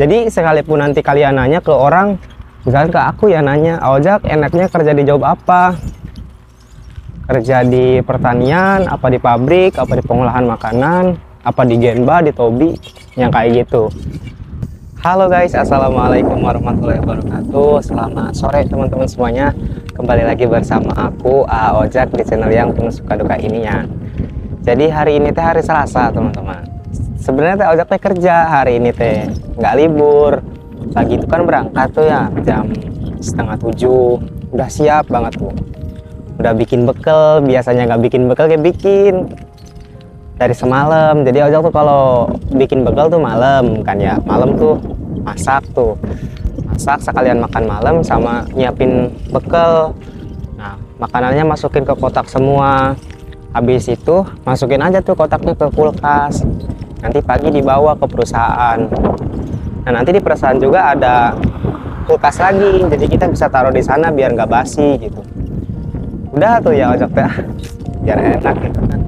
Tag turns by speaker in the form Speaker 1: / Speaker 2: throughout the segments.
Speaker 1: Jadi sekalipun nanti kalian nanya ke orang, misalkan ke aku ya nanya, Ojak enaknya kerja di job apa? Kerja di pertanian, apa di pabrik, apa di pengolahan makanan, apa di Genba, di Tobi, yang kayak gitu. Halo guys, assalamualaikum warahmatullahi wabarakatuh. Selamat sore teman-teman semuanya. Kembali lagi bersama aku Ojak di channel yang penuh suka duka ini ya. Jadi hari ini teh hari Selasa teman-teman. Sebenarnya teh Ojak teh kerja hari ini teh, nggak libur. Pagi itu kan berangkat tuh ya jam 6:30. Udah siap banget tuh. Udah bikin bekal, biasanya nggak bikin bekal kayak bikin dari semalam. Jadi Ojak tuh kalau bikin bekal tuh malam kan ya, malam tuh masak sekalian makan malam sama nyiapin bekal. Nah makanannya masukin ke kotak semua, habis itu masukin aja tuh kotaknya ke kulkas, nanti pagi dibawa ke perusahaan. Nah nanti di perusahaan juga ada kulkas lagi, jadi kita bisa taruh di sana biar nggak basi gitu. Udah tuh ya Ojak teh biar enak gitu kan.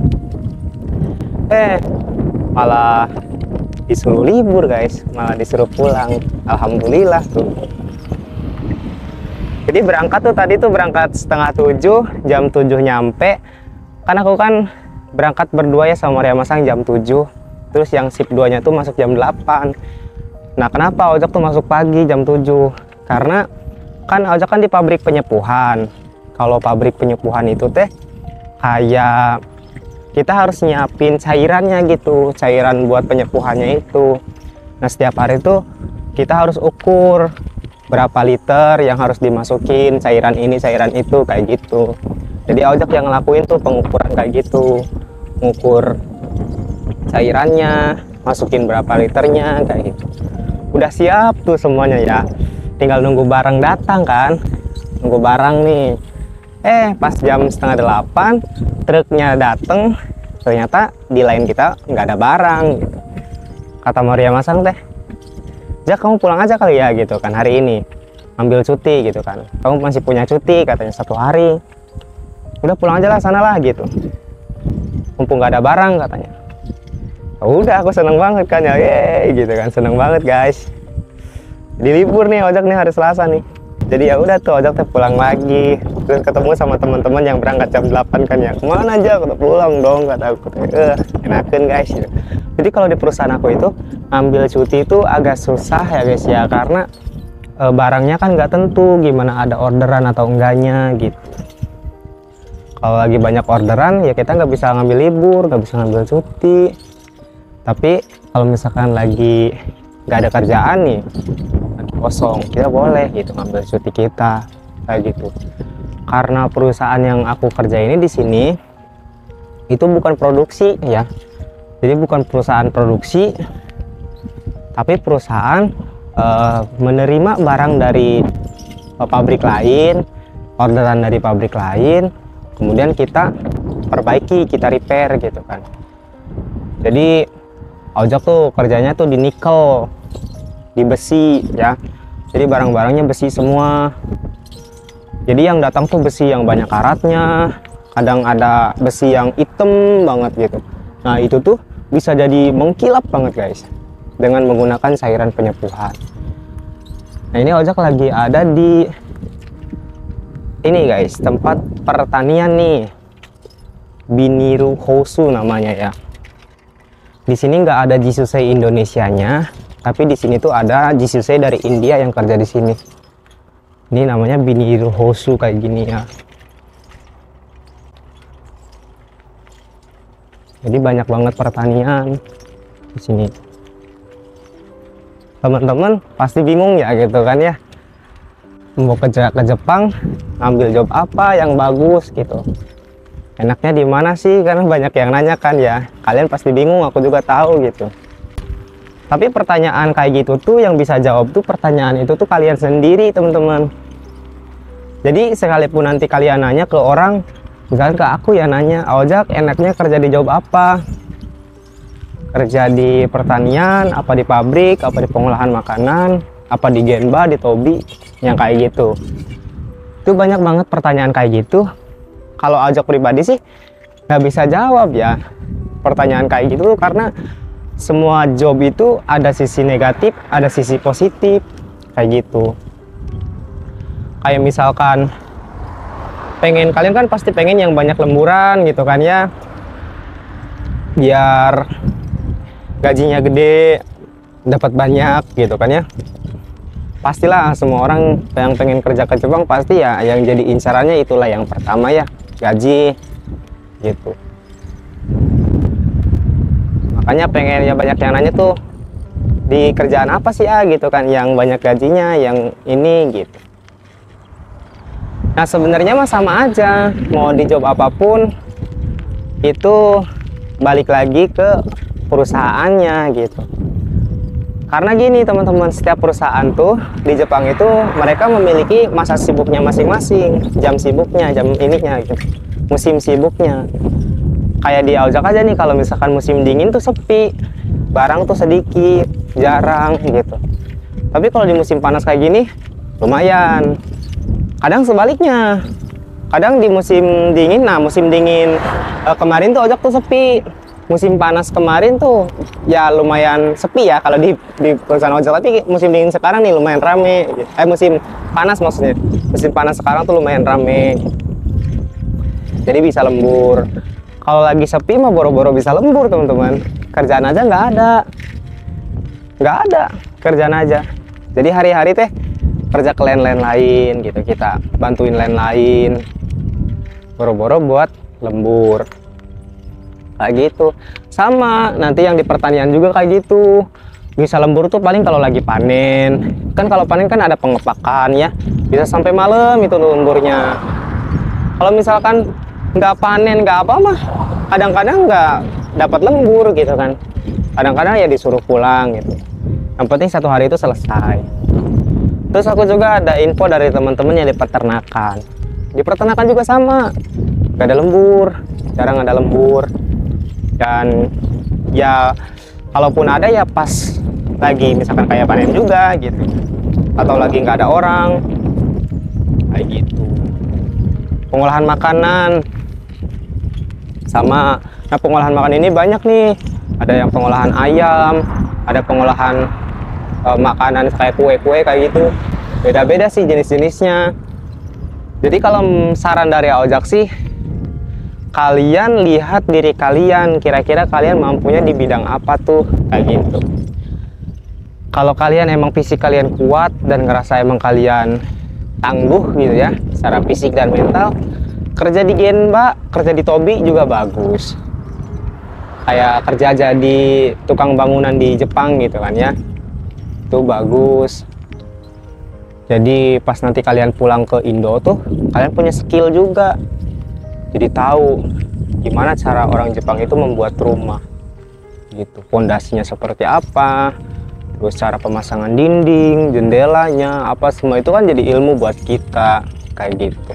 Speaker 1: Malah disuruh libur guys, malah disuruh pulang. Alhamdulillah tuh. Jadi berangkat tuh tadi tuh berangkat 6:30, jam 7 nyampe. Kan aku kan berangkat berdua ya sama Maria Masang jam 7. Terus yang shift 2 nya tuh masuk jam 8. Nah kenapa Ojak tuh masuk pagi jam 7? Karena kan Ojak kan di pabrik penyepuhan. Kalau pabrik penyepuhan itu teh kayak kita harus nyiapin cairannya gitu, cairan buat penyepuhannya itu. Nah setiap hari tuh kita harus ukur berapa liter yang harus dimasukin cairan ini cairan itu kayak gitu. Jadi Ojak yang ngelakuin tuh pengukuran kayak gitu, ngukur cairannya, masukin berapa liternya kayak gitu. Udah siap tuh semuanya ya, tinggal nunggu barang datang kan, nunggu barang nih. Pas jam 7:30 truknya dateng, ternyata di line kita nggak ada barang gitu. Kata Maria Masang teh, Jak kamu pulang aja kali ya gitu kan hari ini, ambil cuti gitu kan, kamu masih punya cuti katanya 1 hari, udah pulang aja lah sana lah gitu, mumpung nggak ada barang katanya. Udah aku seneng banget kan ya, yeay gitu kan, seneng banget guys. Di libur nih Ojak nih hari Selasa nih. Jadi ya udah tuh Ojak teh pulang lagi, terus ketemu sama teman-teman yang berangkat jam 8 kan ya. Kemana aja? Kata pulang dong kata aku. Enakan guys. Gitu. Jadi kalau di perusahaan aku itu ambil cuti itu agak susah ya guys ya, karena barangnya kan nggak tentu gimana ada orderan atau enggaknya gitu. Kalau lagi banyak orderan ya kita nggak bisa ngambil libur, nggak bisa ngambil cuti. Tapi kalau misalkan lagi nggak ada kerjaan nih, kosong, kita boleh gitu ngambil cuti kita kayak gitu. Karena perusahaan yang aku kerja ini di sini itu bukan produksi ya, jadi bukan perusahaan produksi, tapi perusahaan menerima barang dari pabrik lain, orderan dari pabrik lain, kemudian kita perbaiki, kita repair gitu kan. Jadi Ojak tuh kerjanya tuh di nikel, di besi ya, jadi barang-barangnya besi semua. Jadi yang datang tuh besi yang banyak karatnya, kadang ada besi yang hitam banget gitu. Nah itu tuh bisa jadi mengkilap banget guys dengan menggunakan cairan penyepuhan. Nah ini Ojak lagi ada di ini guys, tempat pertanian nih, Biniru Hosu namanya ya. Di sini nggak ada Jisusei Indonesianya, tapi di sini tuh ada Jisusei dari India yang kerja di sini. Ini namanya Biniru Hosu kayak gini ya. Jadi banyak banget pertanian di sini. Teman-teman pasti bingung ya gitu kan ya. Mau kerja ke Jepang, ngambil job apa yang bagus gitu. Enaknya di mana sih? Karena banyak yang nanya kan ya. Kalian pasti bingung, aku juga tahu gitu. Tapi pertanyaan kayak gitu tuh yang bisa jawab tuh pertanyaan itu tuh kalian sendiri teman-teman. Jadi sekalipun nanti kalian nanya ke orang, misalkan ke aku ya nanya, Ojak enaknya kerja di job apa? Kerja di pertanian, apa di pabrik, apa di pengolahan makanan, apa di Genba, di Tobi, yang kayak gitu. Itu banyak banget pertanyaan kayak gitu. Kalau Ojak pribadi sih nggak bisa jawab ya pertanyaan kayak gitu karena semua job itu ada sisi negatif, ada sisi positif, kayak gitu. Kayak misalkan kalian kan pasti pengen yang banyak lemburan gitu kan ya, biar gajinya gede, dapat banyak gitu kan ya. Pastilah semua orang yang pengen kerja ke Jepang pasti ya yang jadi incarannya itulah yang pertama ya, gaji gitu. Makanya pengennya banyak yang nanya tuh, di kerjaan apa sih gitu kan yang banyak gajinya, yang ini gitu. Nah sebenarnya mah sama aja, mau di job apapun itu balik lagi ke perusahaannya gitu. Karena gini teman-teman, setiap perusahaan tuh di Jepang itu mereka memiliki masa sibuknya masing-masing, jam sibuknya, jam ininya gitu, musim sibuknya. Kayak di Aojak aja nih, kalau misalkan musim dingin tuh sepi, barang tuh sedikit, jarang gitu. Tapi kalau di musim panas kayak gini lumayan. Kadang sebaliknya, kadang di musim dingin, nah musim dingin kemarin tuh Ojek tuh sepi. Musim panas kemarin tuh ya lumayan sepi ya kalau di perusahaan Ojek, tapi musim dingin sekarang nih lumayan rame. Musim panas maksudnya, musim panas sekarang tuh lumayan rame, jadi bisa lembur. Kalau lagi sepi mah boro-boro bisa lembur teman-teman, kerjaan aja nggak ada kerjaan aja. Jadi hari-hari teh kerja ke lain lain gitu, kita bantuin lain boro-boro buat lembur kayak gitu. Sama nanti yang di pertanian juga kayak gitu, bisa lembur tuh paling kalau lagi panen kan. Kalau panen kan ada pengepakan ya, bisa sampai malam itu lemburnya. Kalau misalkan nggak panen nggak apa mah kadang-kadang nggak dapat lembur gitu kan, kadang-kadang ya disuruh pulang gitu. Yang penting satu hari itu selesai. Terus aku juga ada info dari teman-teman yang di peternakan. Di peternakan juga sama, nggak ada lembur, jarang ada lembur. Dan ya kalaupun ada ya pas lagi misalkan kayak panen juga gitu, atau lagi nggak ada orang kayak gitu. Pengolahan makanan sama. Nah pengolahan makan ini banyak nih, ada yang pengolahan ayam, ada pengolahan makanan kayak kue-kue kayak gitu. Beda-beda sih jenis-jenisnya. Jadi kalau saran dari Aojak sih, kalian lihat diri kalian, kira-kira kalian mampunya di bidang apa tuh, kayak gitu. Kalau kalian emang fisik kalian kuat dan ngerasa emang kalian tangguh gitu ya secara fisik dan mental, kerja di Genba, kerja di Tobi juga bagus. Kayak kerja jadi tukang bangunan di Jepang gitu kan ya, itu bagus. Jadi pas nanti kalian pulang ke Indo tuh kalian punya skill juga, jadi tahu gimana cara orang Jepang itu membuat rumah gitu, pondasinya seperti apa, terus cara pemasangan dinding, jendelanya apa, semua itu kan jadi ilmu buat kita kayak gitu.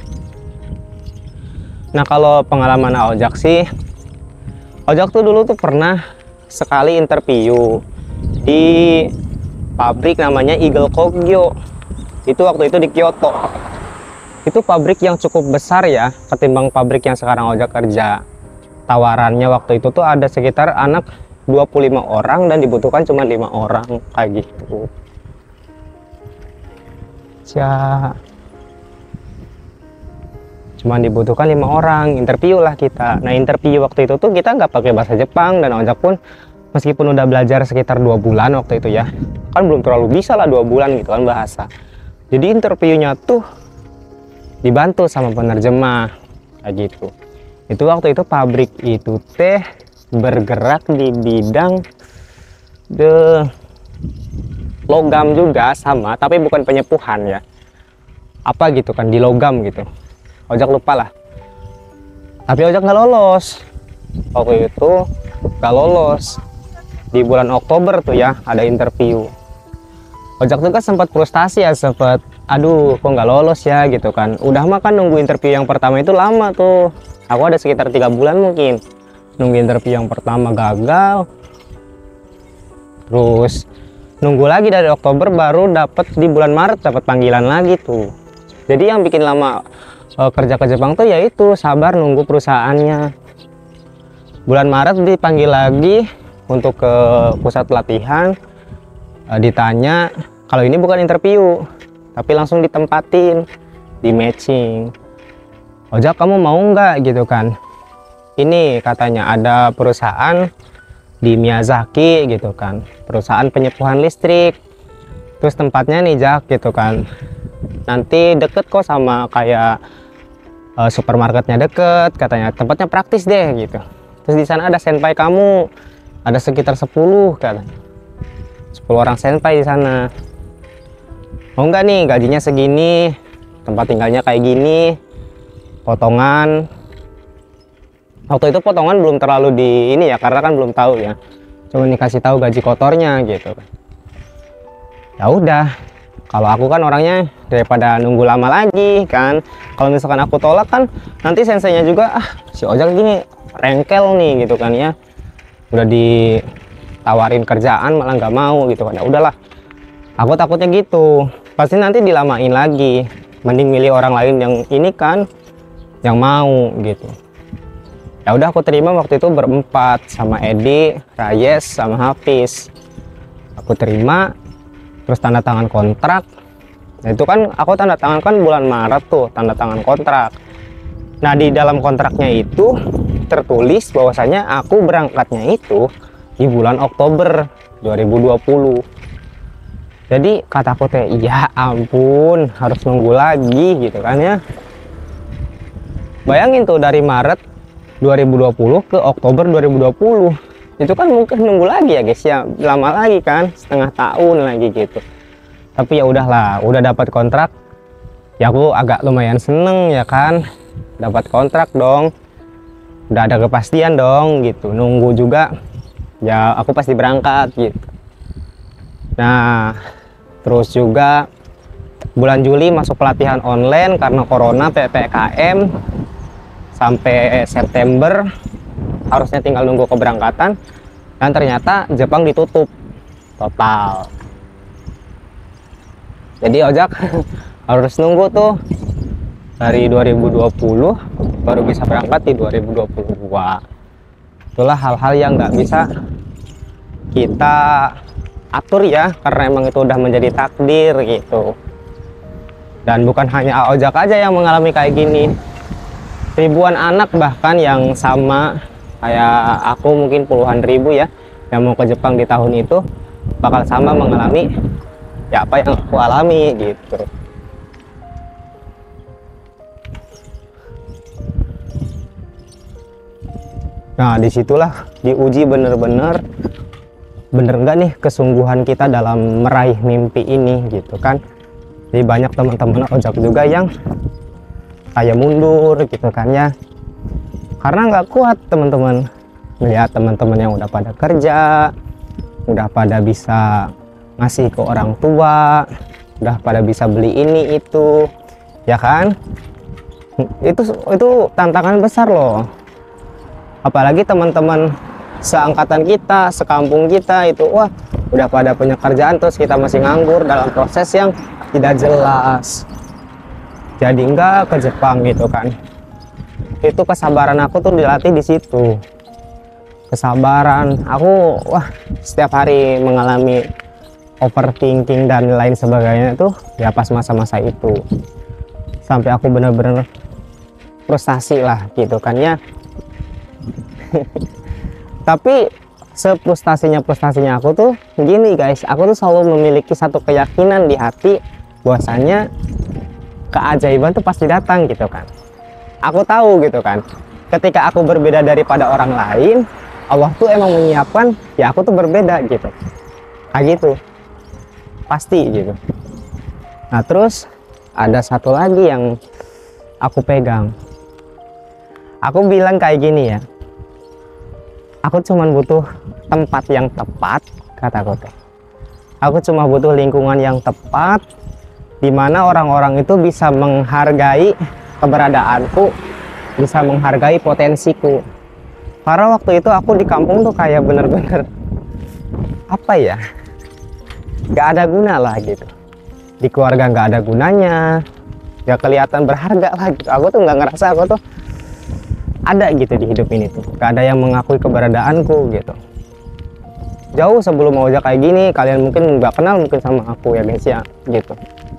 Speaker 1: Nah kalau pengalaman Aojak sih, Aojak tuh dulu tuh pernah sekali interview di pabrik namanya Eagle Kogyo. Itu waktu itu di Kyoto. Itu pabrik yang cukup besar ya ketimbang pabrik yang sekarang Aojak kerja. Tawarannya waktu itu tuh ada sekitar anak 25 orang dan dibutuhkan cuma 5 orang kayak gitu. Cuma dibutuhkan 5 orang, interview lah kita. Nah interview waktu itu tuh kita nggak pakai bahasa Jepang, dan Aojak pun meskipun udah belajar sekitar 2 bulan waktu itu ya, kan belum terlalu bisa lah 2 bulan gitu kan bahasa. Jadi interviewnya tuh dibantu sama penerjemah kayak gitu. Itu waktu itu pabrik itu teh bergerak di bidang logam juga sama, tapi bukan penyepuhan ya, apa gitu kan, di logam gitu. Aojak lupa lah, tapi Aojak nggak lolos waktu itu, nggak lolos. Di bulan Oktober tuh ya ada interview. Aojak tuh kan sempat frustasi ya, sempat aduh kok nggak lolos ya gitu kan. Udah makan nunggu interview yang pertama itu lama tuh, aku ada sekitar 3 bulan mungkin nunggu interview yang pertama, gagal. Terus nunggu lagi dari Oktober, baru dapat di bulan Maret dapat panggilan lagi tuh. Jadi yang bikin lama kerja ke Jepang tuh yaitu sabar nunggu perusahaannya. Bulan Maret dipanggil lagi, untuk ke pusat pelatihan. Ditanya kalau ini bukan interview tapi langsung ditempatin, di matching. Ojak, kamu mau nggak gitu kan, ini katanya ada perusahaan di Miyazaki gitu kan, perusahaan penyepuhan listrik, terus tempatnya nih Jak gitu kan, nanti deket kok sama kayak supermarketnya deket katanya, tempatnya praktis deh gitu. Terus di sana ada senpai kamu, ada sekitar 10 katanya, 10 orang senpai di sana. Mau nggak nih, gajinya segini, tempat tinggalnya kayak gini, potongan. Waktu itu potongan belum terlalu di ini ya, karena kan belum tahu ya, cuma dikasih tahu gaji kotornya gitu. Ya udah, kalau aku kan orangnya daripada nunggu lama lagi kan, kalau misalkan aku tolak kan nanti senseinya juga si Ojak gini rengkel nih gitu kan ya, udah ditawarin kerjaan malah nggak mau gitu kan. Ya udahlah, aku takutnya gitu, pasti nanti dilamain lagi, mending milih orang lain yang ini kan, yang mau gitu. Ya udah, aku terima waktu itu berempat sama Edi, Rayes, sama Hafiz. Aku terima, terus tanda tangan kontrak. Nah itu kan aku tanda tangan kan bulan Maret tuh, tanda tangan kontrak. Nah di dalam kontraknya itu tertulis bahwasanya aku berangkatnya itu di bulan Oktober 2020. Jadi kataku teh, ya ampun harus nunggu lagi gitu kan ya. Bayangin tuh, dari Maret 2020 ke Oktober 2020, itu kan mungkin nunggu lagi ya guys ya, lama lagi kan, setengah tahun lagi gitu. Tapi ya udahlah, udah dapat kontrak ya, aku agak lumayan seneng ya kan, dapat kontrak dong, udah ada kepastian dong gitu. Nunggu juga ya, aku pasti berangkat gitu. Nah terus juga bulan Juli masuk pelatihan online karena corona PPKM, sampai September harusnya tinggal nunggu keberangkatan, dan ternyata Jepang ditutup total. Jadi Ojak harus nunggu tuh dari 2020 baru bisa berangkat di 2022. Itulah hal-hal yang nggak bisa kita atur ya, karena emang itu udah menjadi takdir gitu. Dan bukan hanya Ojak aja yang mengalami kayak gini, ribuan anak bahkan yang sama kayak aku, mungkin puluhan ribu ya, yang mau ke Jepang di tahun itu bakal sama mengalami ya apa yang aku alami gitu. Nah disitulah diuji bener-bener, bener nggak nih kesungguhan kita dalam meraih mimpi ini gitu kan. Jadi banyak teman-teman Ojak juga yang kayak mundur gitu kan ya, karena nggak kuat teman-teman melihat teman-teman yang udah pada kerja, udah pada bisa ngasih ke orang tua, udah pada bisa beli ini itu ya kan. Itu tantangan besar loh, apalagi teman-teman seangkatan kita, sekampung kita itu, wah udah pada punya kerjaan, terus kita masih nganggur dalam proses yang tidak jelas. Jadi enggak ke Jepang gitu kan. Itu kesabaran aku tuh dilatih di situ. Kesabaran aku, wah setiap hari mengalami overthinking dan lain sebagainya tuh ya pas masa-masa itu. Sampai aku bener-bener frustasi lah gitu kan ya. Tapi frustasinya aku tuh gini guys, aku tuh selalu memiliki satu keyakinan di hati bahwasanya keajaiban tuh pasti datang gitu kan. Aku tahu gitu kan, ketika aku berbeda daripada orang lain, Allah tuh emang menyiapkan ya aku tuh berbeda gitu, kayak gitu pasti gitu. Nah terus ada satu lagi yang aku pegang, aku bilang kayak gini ya, aku cuma butuh tempat yang tepat, kataku teh. Aku cuma butuh lingkungan yang tepat, dimana orang-orang itu bisa menghargai keberadaanku, bisa menghargai potensiku. Karena waktu itu aku di kampung tuh kayak bener-bener apa ya, gak ada guna lah gitu. Di keluarga gak ada gunanya, gak kelihatan berharga lah gitu. Aku tuh gak ngerasa aku tuh ada gitu di hidup ini tuh, gak ada yang mengakui keberadaanku gitu. jauh sebelum mau Ojak kayak gini. Kalian mungkin nggak kenal mungkin sama aku ya guys ya, gitu.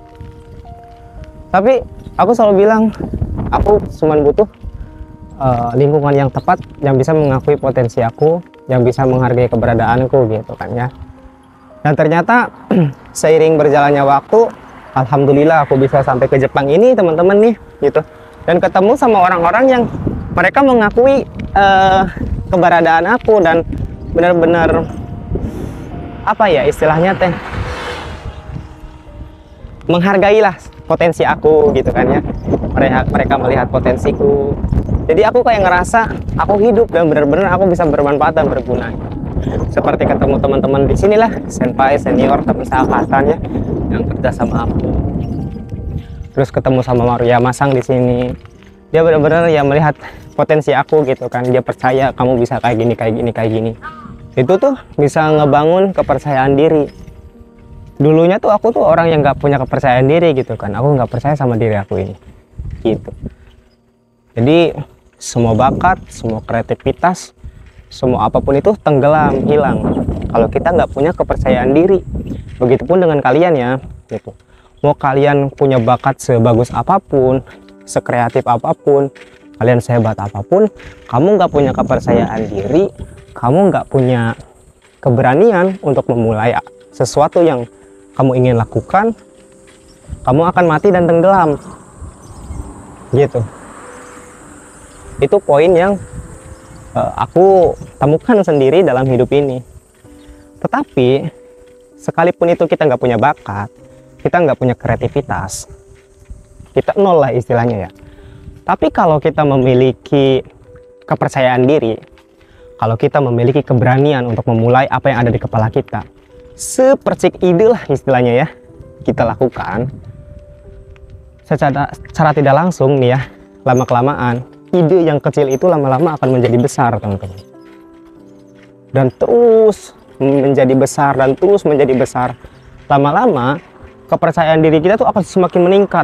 Speaker 1: Tapi aku selalu bilang, aku cuma butuh lingkungan yang tepat, yang bisa mengakui potensi aku, yang bisa menghargai keberadaanku gitu kan ya. Dan ternyata seiring berjalannya waktu, alhamdulillah aku bisa sampai ke Jepang ini teman-teman nih gitu. Dan ketemu sama orang-orang yang mereka mengakui keberadaan aku dan benar-benar apa ya istilahnya teh, menghargailah potensi aku gitu kan ya. Mereka melihat potensiku, jadi aku kayak ngerasa aku hidup dan benar-benar aku bisa bermanfaat dan berguna. Seperti ketemu teman-teman di sinilah, senpai, senior, teman seangkatan ya, yang kerja sama aku. Terus ketemu sama Maruya Masang di sini, dia benar-benar ya melihat potensi aku gitu kan. Dia percaya kamu bisa kayak gini, kayak gini, kayak gini. Itu tuh bisa ngebangun kepercayaan diri. Dulunya tuh aku tuh orang yang nggak punya kepercayaan diri gitu kan. Aku nggak percaya sama diri aku ini gitu. Jadi semua bakat, semua kreativitas, semua apapun itu tenggelam, hilang kalau kita nggak punya kepercayaan diri. Begitupun dengan kalian ya gitu. Mau kalian punya bakat sebagus apapun, sekreatif apapun, kalian sehebat apapun, kamu nggak punya kepercayaan diri, kamu nggak punya keberanian untuk memulai sesuatu yang kamu ingin lakukan, kamu akan mati dan tenggelam gitu. Itu poin yang aku temukan sendiri dalam hidup ini. Tetapi sekalipun itu kita nggak punya bakat, kita nggak punya kreativitas, kita nol lah istilahnya ya. Tapi kalau kita memiliki kepercayaan diri, kalau kita memiliki keberanian untuk memulai apa yang ada di kepala kita, sepercik ide lah istilahnya ya, kita lakukan secara tidak langsung nih ya, lama-kelamaan ide yang kecil itu lama-lama akan menjadi besar teman-teman, dan terus menjadi besar dan terus menjadi besar. Lama-lama kepercayaan diri kita tuh akan semakin meningkat,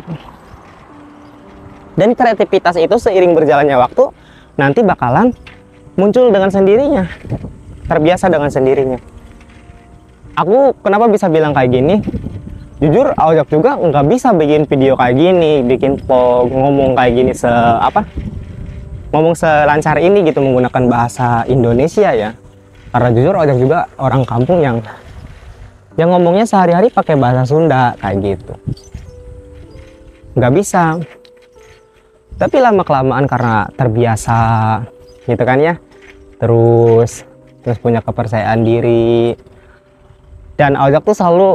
Speaker 1: dan kreativitas itu seiring berjalannya waktu nanti bakalan muncul dengan sendirinya, terbiasa dengan sendirinya. Aku kenapa bisa bilang kayak gini? Jujur, Ojak juga nggak bisa bikin video kayak gini, bikin vlog, ngomong kayak gini ngomong selancar ini gitu menggunakan bahasa Indonesia ya. Karena jujur Ojak juga orang kampung yang ngomongnya sehari-hari pakai bahasa Sunda kayak gitu. Nggak bisa. Tapi lama-kelamaan karena terbiasa gitu kan ya. Terus punya kepercayaan diri. Dan Ojak tuh selalu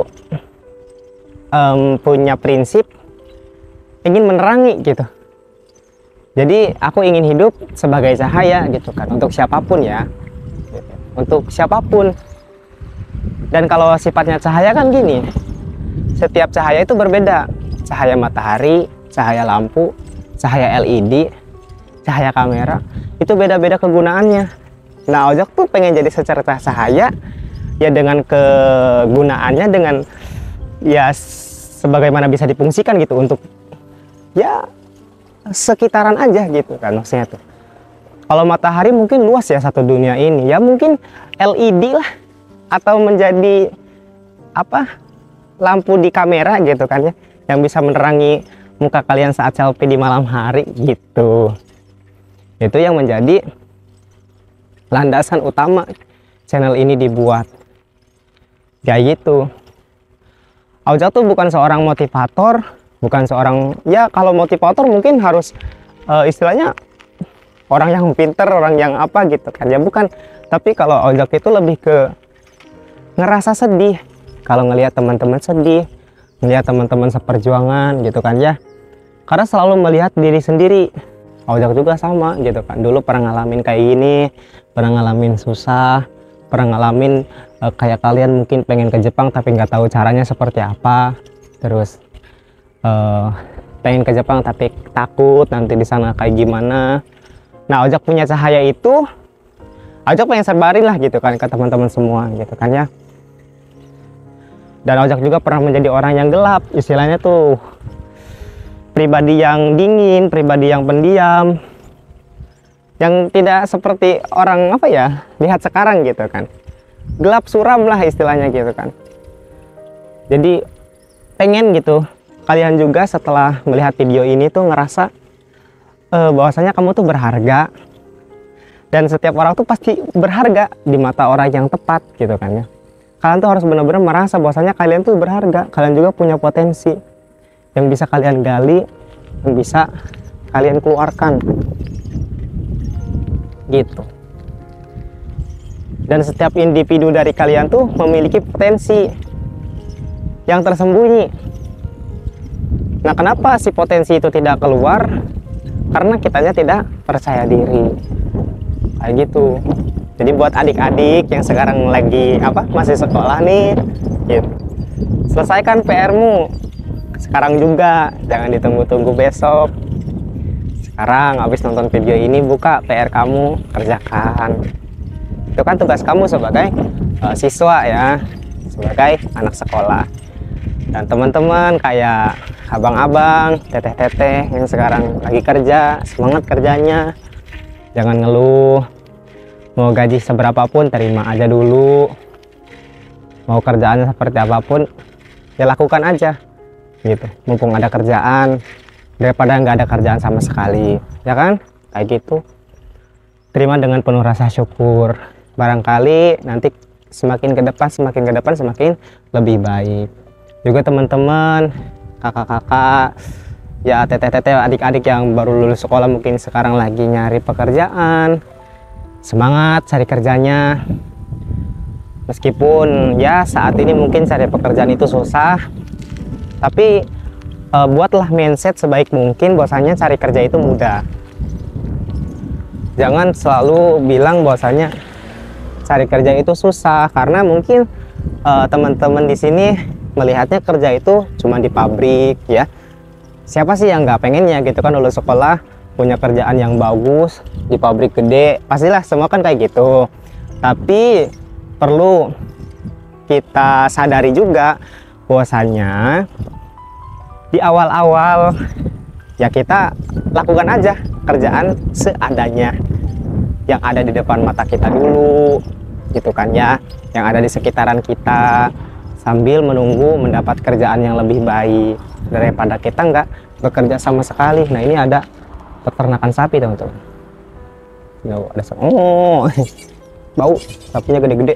Speaker 1: punya prinsip ingin menerangi gitu. Jadi aku ingin hidup sebagai cahaya gitu kan, untuk siapapun ya gitu. Untuk siapapun. Dan kalau sifatnya cahaya kan gini, setiap cahaya itu berbeda. Cahaya matahari, cahaya lampu, cahaya LED, cahaya kamera, itu beda-beda kegunaannya. Nah Ojak tuh pengen jadi secercah cahaya ya, dengan kegunaannya, dengan ya sebagaimana bisa difungsikan gitu untuk ya sekitaran aja gitu kan maksudnya tuh. Kalau matahari mungkin luas ya satu dunia ini, ya mungkin LED lah, atau menjadi apa, lampu di kamera gitu kan ya, yang bisa menerangi muka kalian saat selfie di malam hari gitu. Itu yang menjadi landasan utama channel ini dibuat kayak gitu. Ojak tuh bukan seorang motivator, bukan seorang, ya kalau motivator mungkin harus istilahnya orang yang pinter, orang yang apa gitu kan ya, bukan. Tapi kalau Ojak itu lebih ke ngerasa sedih kalau ngelihat teman-teman sedih, ngelihat teman-teman seperjuangan gitu kan ya, karena selalu melihat diri sendiri. Ojak juga sama gitu kan, dulu pernah ngalamin kayak gini, pernah ngalamin susah, pernah ngalamin kayak kalian mungkin pengen ke Jepang tapi nggak tahu caranya seperti apa, terus pengen ke Jepang tapi takut nanti di sana kayak gimana. Nah Ojak punya cahaya itu, Ojak pengen sebarin lah gitu kan ke teman-teman semua gitu kan ya. Dan Ojak juga pernah menjadi orang yang gelap, istilahnya tuh pribadi yang dingin, pribadi yang pendiam, yang tidak seperti orang apa ya lihat sekarang gitu kan. gelap suram lah istilahnya gitu kan. Jadi pengen gitu kalian juga setelah melihat video ini tuh ngerasa bahwasanya kamu tuh berharga, dan setiap orang tuh pasti berharga di mata orang yang tepat gitu kan ya. Kalian tuh harus benar-benar merasa bahwasanya kalian tuh berharga, kalian juga punya potensi yang bisa kalian gali, yang bisa kalian keluarkan gitu. Dan setiap individu dari kalian tuh memiliki potensi yang tersembunyi. Nah, kenapa si potensi itu tidak keluar? Karena kitanya tidak percaya diri kayak gitu. Jadi buat adik-adik yang sekarang lagi masih sekolah nih gitu, selesaikan PR-mu sekarang juga, jangan ditunggu-tunggu besok. Sekarang habis nonton video ini, buka PR kamu, kerjakan. Itu kan tugas kamu sebagai siswa ya, sebagai anak sekolah. Dan teman-teman kayak abang-abang, teteh-teteh yang sekarang lagi kerja, semangat kerjanya, jangan ngeluh. Mau gaji seberapapun terima aja dulu, mau kerjaan seperti apapun ya lakukan aja gitu, mumpung ada kerjaan, daripada nggak ada kerjaan sama sekali, ya kan? Kayak gitu. Terima dengan penuh rasa syukur, barangkali nanti semakin ke depan semakin lebih baik. Juga teman-teman, kakak-kakak, ya teteh-teteh, adik-adik yang baru lulus sekolah mungkin sekarang lagi nyari pekerjaan, semangat cari kerjanya. Meskipun ya saat ini mungkin cari pekerjaan itu susah, tapi buatlah mindset sebaik mungkin bahwasanya cari kerja itu mudah. Jangan selalu bilang bahwasanya cari kerja itu susah, karena mungkin teman-teman di sini melihatnya kerja itu cuma di pabrik ya. Siapa sih yang nggak pengennya gitu kan lulus sekolah punya kerjaan yang bagus di pabrik gede, pastilah semua kan kayak gitu. Tapi perlu kita sadari juga bahwasanya di awal-awal ya kita lakukan aja kerjaan seadanya yang ada di depan mata kita dulu gitu kan ya, yang ada di sekitaran kita, sambil menunggu mendapat kerjaan yang lebih baik daripada kita nggak bekerja sama sekali. Nah, ini ada peternakan sapi teman-teman. Ada bau sapinya gede-gede.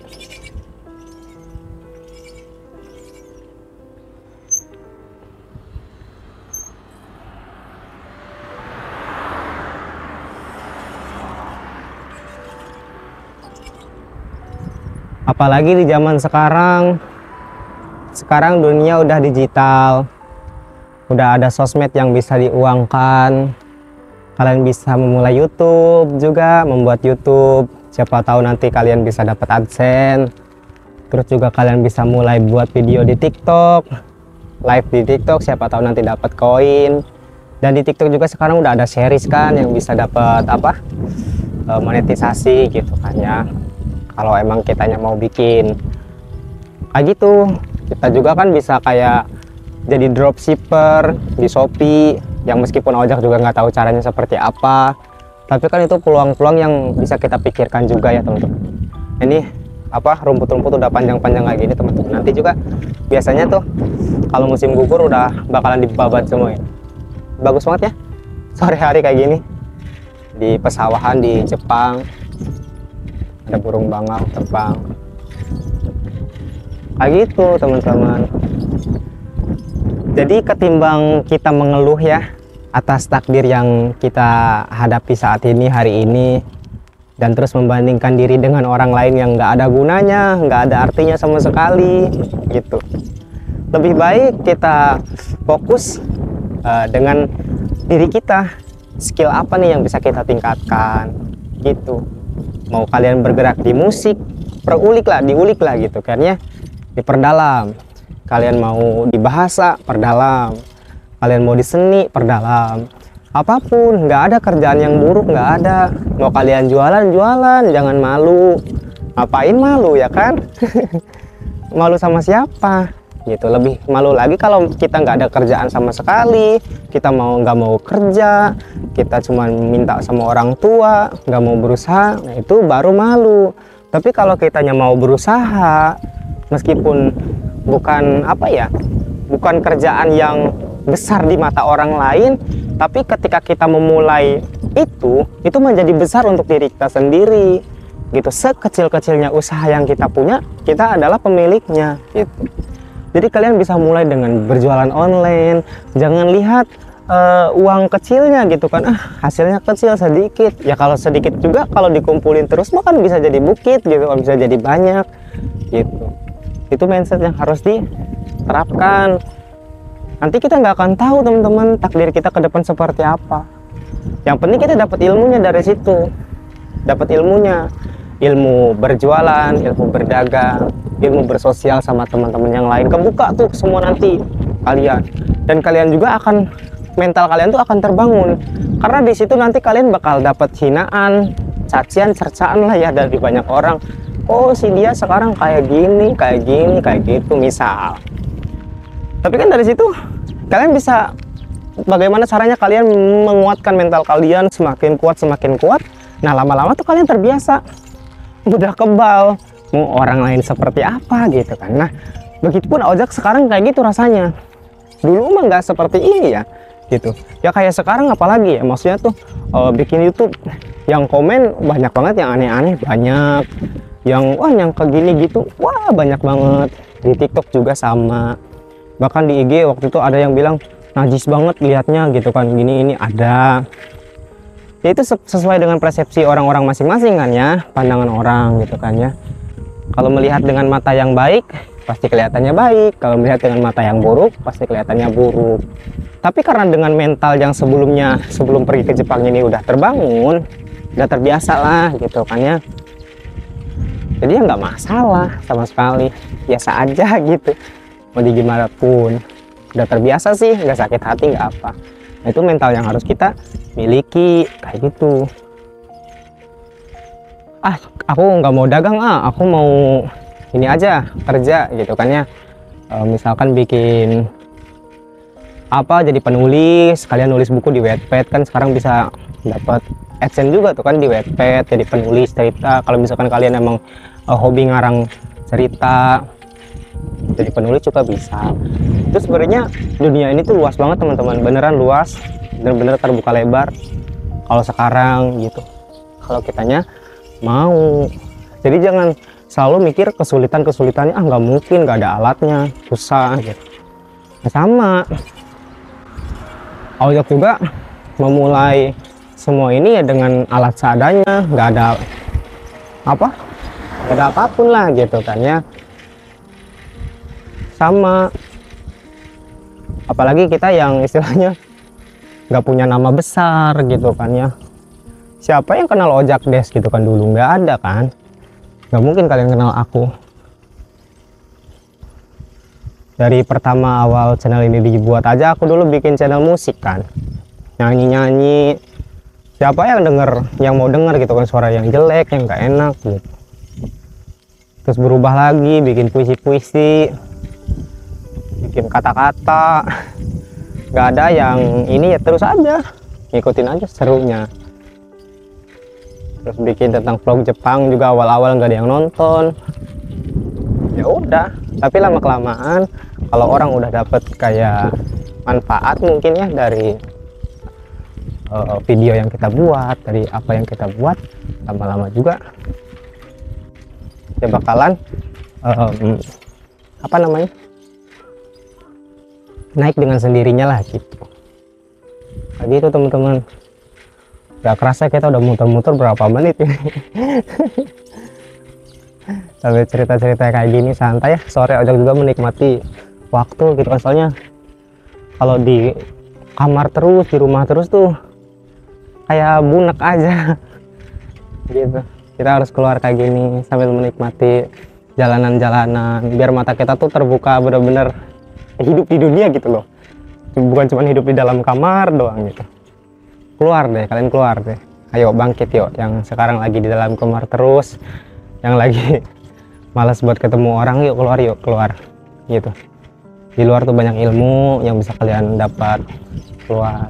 Speaker 1: Apalagi di zaman sekarang dunia udah digital, udah ada sosmed yang bisa diuangkan. Kalian bisa memulai YouTube juga, membuat YouTube. Siapa tahu nanti kalian bisa dapat AdSense. Terus juga kalian bisa mulai buat video di TikTok, live di TikTok. Siapa tahu nanti dapat koin. Dan di TikTok juga sekarang udah ada series kan yang bisa dapat monetisasi gitu kan ya. Kalau emang kitanya mau bikin kayak gitu, kita juga kan bisa kayak jadi dropshipper di Shopee, yang meskipun ojek juga nggak tahu caranya seperti apa, tapi kan itu peluang-peluang yang bisa kita pikirkan juga ya teman-teman. Ini rumput-rumput udah panjang-panjang kayak gini teman-teman. Nanti juga biasanya tuh kalau musim gugur udah bakalan dibabat semua ya. Bagus banget ya sore hari kayak gini di pesawahan di Jepang, ada burung bangau terbang kayak gitu teman-teman. Jadi ketimbang kita mengeluh ya atas takdir yang kita hadapi saat ini, hari ini, dan terus membandingkan diri dengan orang lain yang nggak ada gunanya, nggak ada artinya sama sekali gitu, lebih baik kita fokus dengan diri kita. Skill apa nih yang bisa kita tingkatkan gitu. Mau kalian bergerak di musik, diulik lah gitu kan ya, diperdalam. Kalian mau di bahasa, perdalam. Kalian mau di seni, perdalam. Apapun, nggak ada kerjaan yang buruk, nggak ada. Mau kalian jualan, jangan malu. Ngapain malu ya kan? Malu sama siapa? Gitu. Lebih malu lagi kalau kita nggak ada kerjaan sama sekali, kita nggak mau kerja, kita cuma minta sama orang tua, nggak mau berusaha, nah itu baru malu. Tapi kalau kitanya mau berusaha, meskipun bukan apa ya, bukan kerjaan yang besar di mata orang lain, tapi ketika kita memulai itu menjadi besar untuk diri kita sendiri gitu. Sekecil-kecilnya usaha yang kita punya, kita adalah pemiliknya gitu. Jadi kalian bisa mulai dengan berjualan online, jangan lihat uang kecilnya gitu kan, hasilnya kecil sedikit ya. Kalau sedikit juga kalau dikumpulin terus mah kan bisa jadi bukit gitu, bisa jadi banyak gitu. Itu mindset yang harus diterapkan. Nanti kita nggak akan tahu teman-teman takdir kita ke depan seperti apa. Yang penting kita dapat ilmunya dari situ, dapat ilmunya, ilmu berjualan, ilmu berdagang, ilmu bersosial sama teman-teman yang lain. Kebuka tuh semua nanti kalian, dan kalian juga akan, mental kalian tuh akan terbangun, karena di situ nanti kalian bakal dapat hinaan, cacian, cercaan lah ya dari banyak orang. Oh si dia sekarang kayak gini, kayak gini, kayak gitu misal. Tapi kan dari situ kalian bisa, bagaimana caranya kalian menguatkan mental kalian semakin kuat, semakin kuat. Nah lama-lama tuh kalian terbiasa, udah kebal mau orang lain seperti apa gitu kan. Nah begitupun ojek sekarang kayak gitu rasanya. Dulu mah nggak seperti ini ya gitu ya, kayak sekarang apalagi ya, maksudnya tuh bikin YouTube yang komen banyak banget, yang aneh-aneh banyak, yang wah yang kayak gini gitu wah banyak banget. Di TikTok juga sama, bahkan di IG waktu itu ada yang bilang najis banget liatnya gitu kan, gini ini ada ya. Itu sesuai dengan persepsi orang-orang masing-masing kan ya, pandangan orang gitu kan ya. Kalau melihat dengan mata yang baik pasti kelihatannya baik, kalau melihat dengan mata yang buruk pasti kelihatannya buruk. Tapi karena dengan mental yang sebelumnya, sebelum pergi ke Jepang ini udah terbangun, udah terbiasa lah gitu kan ya, jadi ya nggak masalah sama sekali, biasa aja gitu. Mau di gimana pun udah terbiasa sih, nggak sakit hati, nggak apa. Nah, itu mental yang harus kita miliki kayak gitu. Aku nggak mau dagang, aku mau ini aja kerja gitu kan ya. Misalkan bikin apa, jadi penulis, kalian nulis buku di Wattpad kan sekarang bisa dapat AdSense juga tuh kan di Wattpad, jadi penulis cerita. Kalau misalkan kalian emang hobi ngarang cerita, jadi penulis juga bisa. Itu sebenarnya dunia ini tuh luas banget teman-teman, beneran luas, bener-bener terbuka lebar kalau sekarang gitu, kalau kitanya mau. Jadi jangan selalu mikir kesulitannya, nggak mungkin, nggak ada alatnya, susah gitu. Nah, sama ojek juga memulai semua ini ya dengan alat seadanya, nggak ada apapun lah gitu kan ya. Sama apalagi kita yang istilahnya nggak punya nama besar gitu kan ya. Siapa yang kenal ojek des gitu kan, dulu nggak ada kan, nggak mungkin kalian kenal aku. Dari pertama awal channel ini dibuat aja, aku dulu bikin channel musik kan, nyanyi-nyanyi. Siapa yang denger, yang mau denger gitu kan, suara yang jelek, yang nggak enak gitu. Terus berubah lagi, bikin puisi-puisi, bikin kata-kata. Nggak ada yang ini ya, terus aja ngikutin aja serunya. Terus bikin tentang vlog Jepang juga, awal-awal nggak ada yang nonton. Ya udah, tapi lama kelamaan kalau orang udah dapet kayak manfaat mungkin ya dari video yang kita buat, dari apa yang kita buat, lama-lama juga ya bakalan apa namanya, naik dengan sendirinya lah gitu. Kayak gitu teman-teman. Gak kerasa kita udah muter-muter berapa menit ini. Sampai cerita-cerita kayak gini santai ya, sore ojek juga menikmati waktu gitu kan. Soalnya kalau di kamar terus, di rumah terus tuh kayak bunek aja gitu. Kita harus keluar kayak gini sambil menikmati jalanan-jalanan, biar mata kita tuh terbuka, bener-bener hidup di dunia gitu loh, bukan cuma hidup di dalam kamar doang gitu. Keluar deh, kalian keluar deh, ayo bangkit yuk, yang sekarang lagi di dalam kamar terus, yang lagi malas buat ketemu orang, yuk keluar gitu. Di luar tuh banyak ilmu yang bisa kalian dapat. Keluar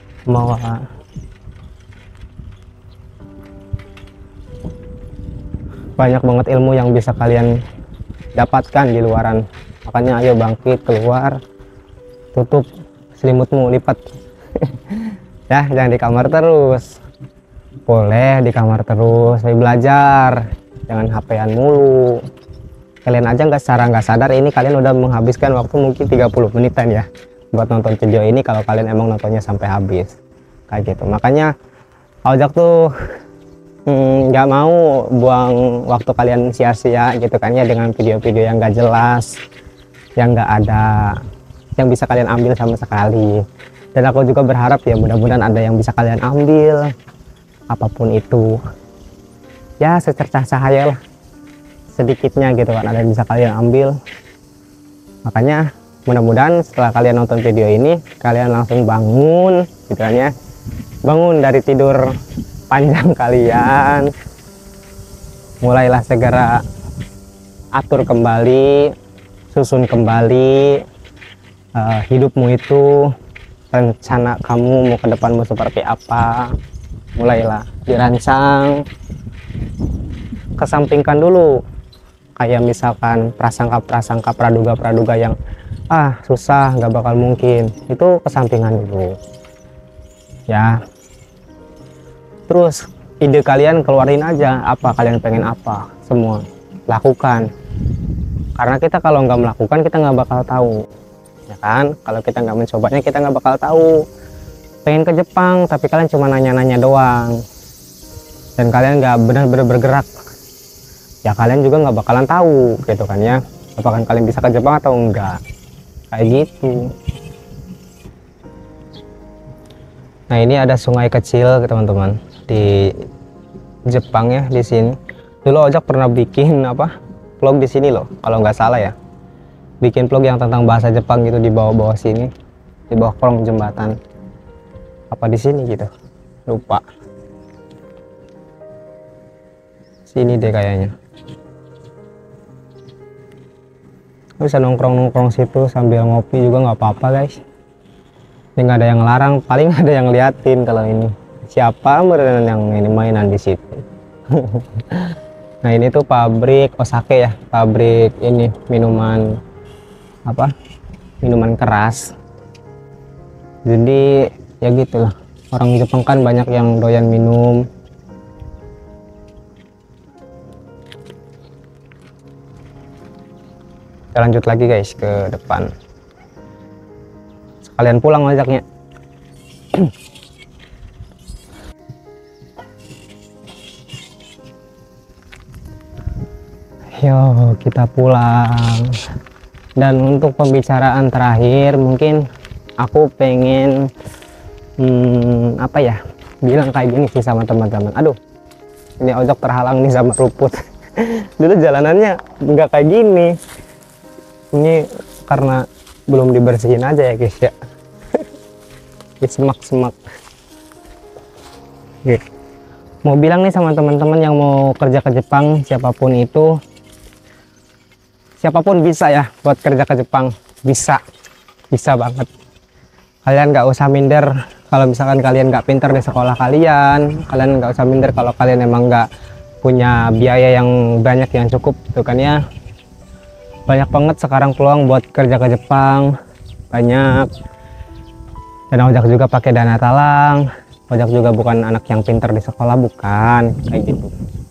Speaker 1: mau banyak banget ilmu yang bisa kalian dapatkan di luaran. Makanya ayo bangkit keluar, tutup selimutmu, lipat. Ya, jangan di kamar terus. Boleh di kamar terus, tapi belajar, jangan HP-an mulu. Kalian aja nggak sadar ini kalian udah menghabiskan waktu mungkin 30 menitan ya buat nonton video ini, kalau kalian emang nontonnya sampai habis kayak gitu. Makanya Ojak tuh nggak mau buang waktu kalian sia-sia gitu kan ya, dengan video-video yang nggak jelas, yang nggak ada yang bisa kalian ambil sama sekali. Dan aku juga berharap ya mudah-mudahan ada yang bisa kalian ambil, apapun itu ya, secercah cahaya lah sedikitnya gitu kan, ada yang bisa kalian ambil. Makanya mudah-mudahan setelah kalian nonton video ini kalian langsung bangun gitu kan ya, bangun dari tidur panjang kalian, mulailah segera atur kembali, susun kembali hidupmu itu, rencana kamu mau ke depanmu seperti apa, mulailah dirancang. Kesampingkan dulu kayak misalkan prasangka-prasangka, praduga-praduga yang susah, nggak bakal mungkin, itu kesampingan dulu ya. Terus ide kalian keluarin aja, apa kalian pengen apa, semua lakukan. Karena kita kalau nggak melakukan kita nggak bakal tahu ya kan. Kalau kita nggak mencobanya kita nggak bakal tahu. Pengen ke Jepang tapi kalian cuma nanya-nanya doang dan kalian nggak benar-benar bergerak, ya kalian juga nggak bakalan tahu gitu kan ya, apakah kalian bisa ke Jepang atau enggak, kayak gitu. Nah ini ada sungai kecil teman-teman di Jepang ya, di sini. Dulu Ojak pernah bikin vlog di sini loh, kalau nggak salah ya, bikin vlog yang tentang bahasa Jepang gitu di bawah-bawah sini, di bawah kolong jembatan apa di sini gitu, lupa. Sini deh kayaknya. Bisa nongkrong-nongkrong situ sambil ngopi juga nggak apa-apa guys. Ini nggak ada yang larang, paling ada yang liatin kalau ini siapa yang ini mainan di situ. Nah ini tuh pabrik osake ya, pabrik ini minuman minuman keras. Jadi ya gitulah, orang Jepang kan banyak yang doyan minum. Kita lanjut lagi guys ke depan, sekalian pulang Ojaknya. Yo kita pulang. Dan untuk pembicaraan terakhir mungkin aku pengen bilang kayak gini sih sama teman-teman. Aduh, ini Ojok terhalang nih sama rumput. Dulu jalanannya nggak kayak gini, ini karena belum dibersihin aja ya guys ya. Di semak-semak gitu. Mau bilang nih sama teman-teman yang mau kerja ke Jepang, siapapun itu, siapapun bisa ya buat kerja ke Jepang, bisa banget. Kalian nggak usah minder kalau misalkan kalian nggak pinter di sekolah kalian nggak usah minder kalau kalian emang nggak punya biaya yang banyak yang cukup tuh kan ya. Banyak banget sekarang peluang buat kerja ke Jepang, banyak. Dan Ojak juga pakai dana talang. Ojak juga bukan anak yang pinter di sekolah, bukan kayak gitu.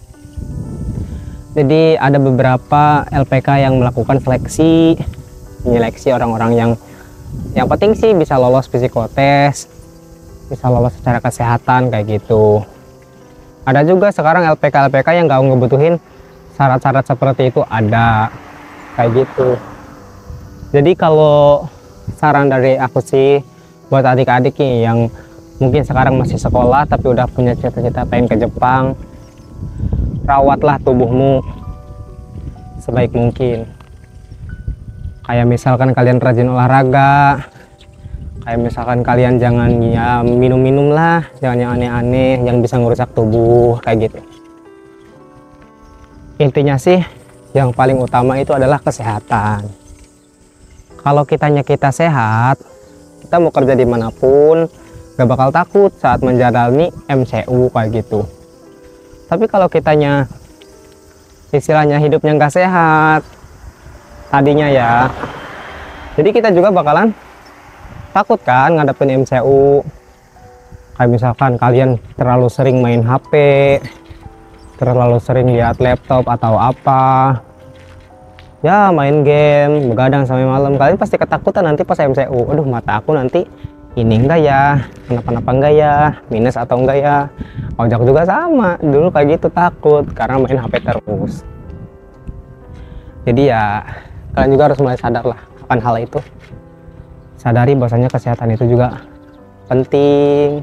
Speaker 1: Jadi ada beberapa LPK yang melakukan menyeleksi orang-orang yang penting sih bisa lolos psikotes, bisa lolos secara kesehatan kayak gitu. Ada juga sekarang LPK yang nggak ngebutuhin syarat-syarat seperti itu, ada kayak gitu. Jadi kalau saran dari aku sih buat adik-adik nih yang mungkin sekarang masih sekolah tapi udah punya cita-cita pengen ke Jepang, rawatlah tubuhmu sebaik mungkin. Kayak misalkan kalian rajin olahraga, kayak misalkan kalian jangan ya minum-minum lah, jangan yang aneh-aneh yang bisa ngerusak tubuh kayak gitu. Intinya sih yang paling utama itu adalah kesehatan. Kalau kita sehat, kita mau kerja dimanapun gak bakal takut saat menjalani MCU kayak gitu. Tapi kalau kitanya istilahnya hidupnya nggak sehat tadinya ya. Jadi kita juga bakalan takut kan ngadepin MCU. Kayak misalkan kalian terlalu sering main HP, terlalu sering lihat laptop atau apa, ya main game begadang sampai malam, kalian pasti ketakutan nanti pas MCU. Aduh, mata aku nanti ini enggak ya, kenapa-napa enggak ya, minus atau enggak ya. Ojak juga sama, dulu kayak gitu takut karena main HP terus. Jadi ya kalian juga harus mulai sadar lah akan hal itu. Sadari bahwasanya kesehatan itu juga penting.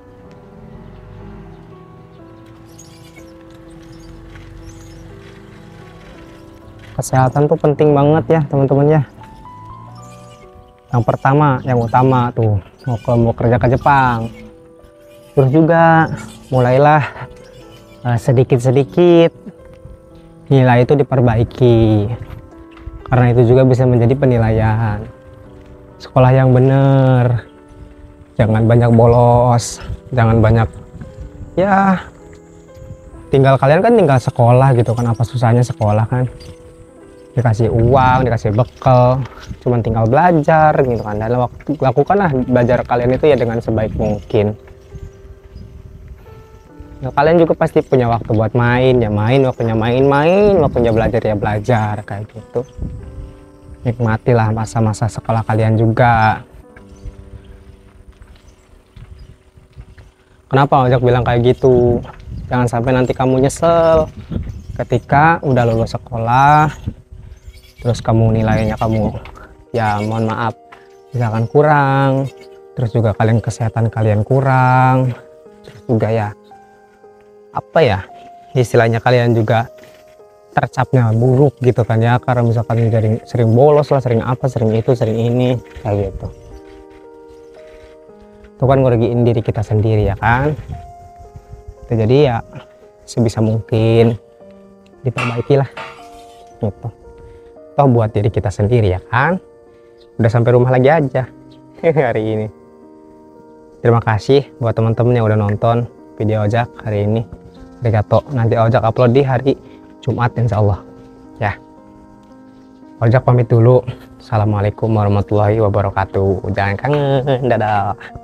Speaker 1: Kesehatan tuh penting banget ya teman-teman ya. Yang pertama, yang utama tuh mau kerja ke Jepang, terus juga mulailah sedikit-sedikit nilai itu diperbaiki, karena itu juga bisa menjadi penilaian. Sekolah yang bener, jangan banyak bolos, jangan banyak ya, kalian kan tinggal sekolah gitu kan, apa susahnya sekolah kan, dikasih uang, dikasih bekal, cuman tinggal belajar gitu kan. Dan lakukanlah belajar kalian itu ya dengan sebaik mungkin. Nah, kalian juga pasti punya waktu buat main ya main, waktunya main-main, waktunya belajar ya belajar, kayak gitu. Nikmatilah masa-masa sekolah kalian juga. Kenapa Ojak bilang kayak gitu? Jangan sampai nanti kamu nyesel ketika udah lulus sekolah, terus kamu nilainya kamu ya mohon maaf misalkan kurang, terus juga kalian kesehatan kalian kurang, terus juga ya apa ya istilahnya kalian juga tercapnya buruk gitu kan ya, karena misalkan sering bolos lah, sering apa, sering itu, sering ini, kayak gitu. Itu kan ngerugiin diri kita sendiri ya kan. Jadi ya sebisa mungkin diperbaiki lah gitu. Toh buat diri kita sendiri ya kan. Udah sampai rumah lagi aja hari ini. Terima kasih buat teman-teman yang udah nonton video Ojak hari ini. Arigato. Nanti Ojak upload di hari Jumat insya Allah ya. Ojak pamit dulu. Assalamualaikum warahmatullahi wabarakatuh. Jangan kangen. Dadah.